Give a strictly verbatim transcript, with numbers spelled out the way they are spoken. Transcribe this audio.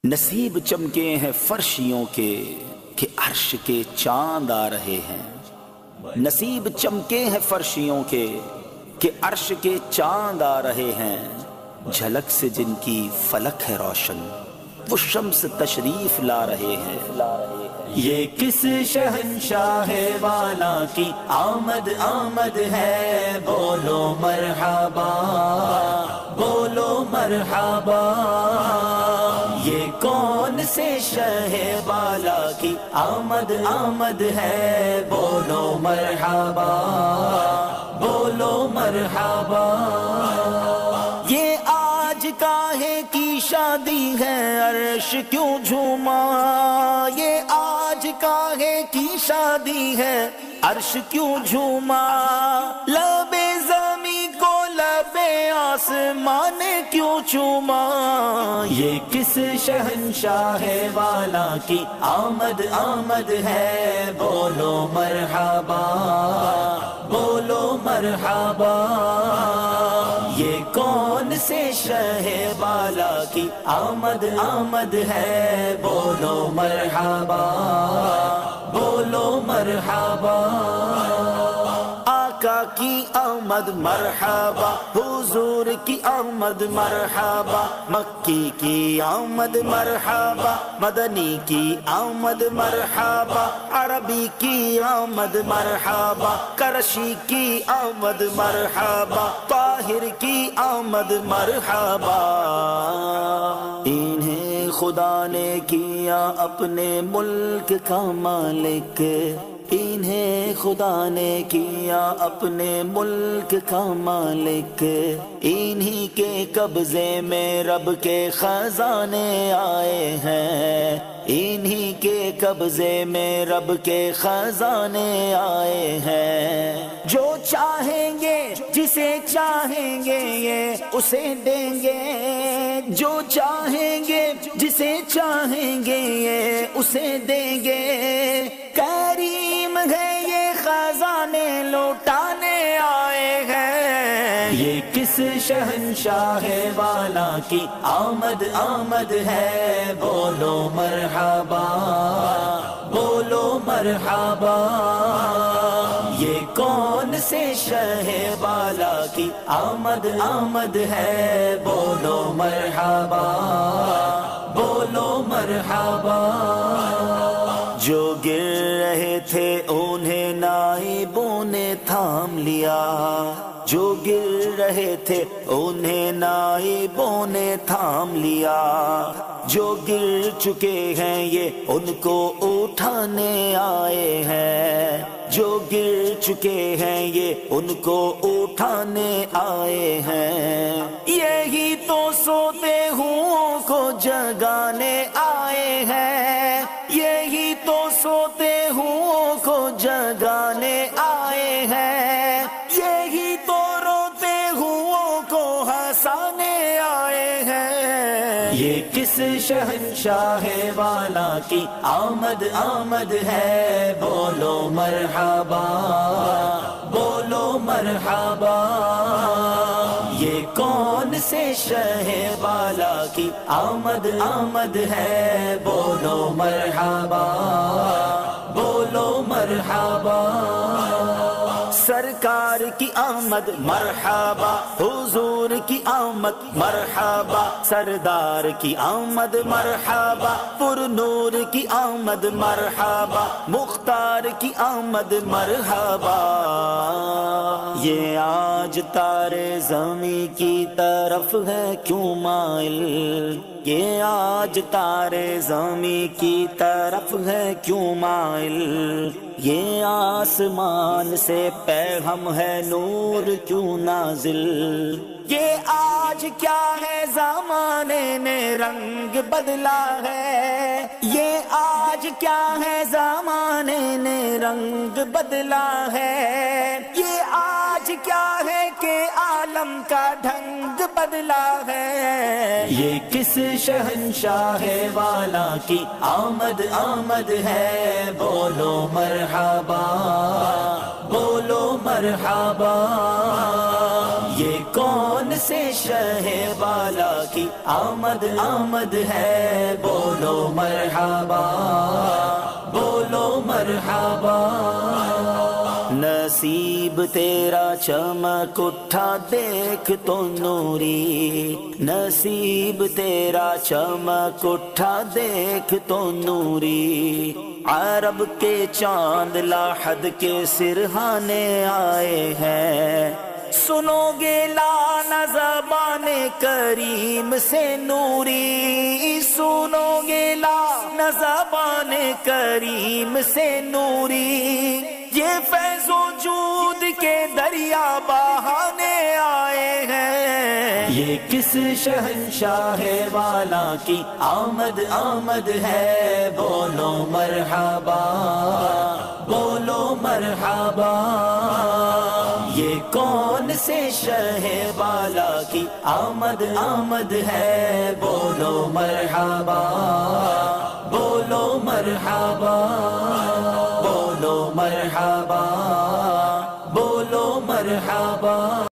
نصیب چمکے ہیں فرشیوں کے کہ عرش کے چاند آ رہے ہیں۔ نصیب چمکے ہیں فرشیوں کے کہ عرش کے چاند آ رہے ہیں۔ جھلک سے جن کی فلک ہے روشن وہ شمس تشریف لا رہے ہیں۔ یہ کس شہنشاہ والا کی آمد آمد ہے، بولو مرحبا بولو مرحبا۔ یہ کون سے شہ والا کی آمد آمد ہے، بولو مرحبا بولو مرحبا۔ یہ آج کاہے کی شادی ہے، عرش کیوں جھوما؟ یہ آج کاہے کی شادی ہے، عرش کیوں جھوما؟ لب زمیں کو لب آسمان نے کیوں چوما؟ یہ کس شہنشاہ والا کی آمد آمد ہے، بولو مرحبا بولو مرحبا۔ یہ کون سے شہ والا کی آمد آمد ہے، بولو مرحبا بولو مرحبا۔ آقا کی آمد مرحبا، حضور کی آمد مرحبا، مکی کی آمد مرحبا، مدنی کی آمد مرحبا، عربی کی آمد مرحبا، کرشی کی آمد مرحبا، طاہر کی آمد مرحبا۔ انہیں خدا نے کیا اپنے ملک کا مالک، انہیں خدا نے کیا اپنے ملک کا مالک، انہی کے قبضے میں رب کے خزانے آئے ہیں، انہی کے قبضے میں رب کے خزانے آئے ہیں۔ جو چاہیں گے جسے چاہیں گے یہ اسے دیں گے، جو چاہیں گے جسے چاہیں گے یہ اسے دیں گے۔ کریم ہے یہ خزانے لوٹانے آئے ہیں۔ یہ کس شہنشاہ والا کی آمد آمد ہے، بولو مرحبا بولو مرحبا۔ یہ کون سے شہ والا کی آمد آمد ہے، بولو مرحبا بولو مرحبا۔ جو گر رہے تھے انہیں نائبوں نے تھام لیا، جو گر رہے تھے انہیں نائبوں نے تھام لیا، جو گر چکے ہیں یہ ان کو اٹھانے آئے ہیں، جو گر چکے ہیں یہ ان کو اٹھانے آئے ہیں۔ یہی تو سوتے ہوں کو جگانے آئے ہیں، یہی تو سوتے ہوں کو جگانے آئے ہیں، یہی تو روتے ہوں کو ہنسانے آئے ہیں۔ یہ کس شہنشاہ والا کی آمد آمد ہے، بولو مرحبا بولو مرحبا۔ یہ کون سے شہ والا کی آمد آمد ہے، بولو مرحبا بولو مرحبا۔ سرکار کی آمد مرحبا، حضور کی آمد مرحبا، سردار کی آمد مرحبا، پر نور کی آمد مرحبا، مختار کی آمد مرحبا۔ یہ آج تارے زمیں کی طرف ہے کیوں مائل، یہ آج تارے زمیں کی طرف ہے کیوں مائل، یہ آسمان سے پیغام ہے نور کیوں نازل۔ یہ آج کیا ہے زمانے نے رنگ بدلا ہے، یہ آج کیا ہے زمانے نے رنگ بدلا ہے، یہ آج کیا ہے کہ عالم کا ڈھنگ بدلا ہے۔ یہ کس شہنشاہ والا کی آمد آمد ہے، بولو مرحبا بولو مرحبا۔ یہ کون سے شہ والا کی آمد آمد ہے، بولو مرحبا بولو مرحبا نصیب تیرا چمک اٹھا دیکھ تو نوری نصیب تیرا چمک اٹھا دیکھ تو نوری عرب کے چاند لاحد کے سرہانے آئے ہیں سنو گے لانا زبان کریم سے نوری سنو گے لانا زبان کریم سے نوری یہ فیض و جود کے دریا بہانے آئے ہیں یہ کس شہنشاہ والا کی آمد آمد ہے بولو مرحبا بولو مرحبا یہ کون سے شہ والا کی آمد آمد ہے بولو مرحبا بولو مرحبا بولو مرحبا بولو مرحبا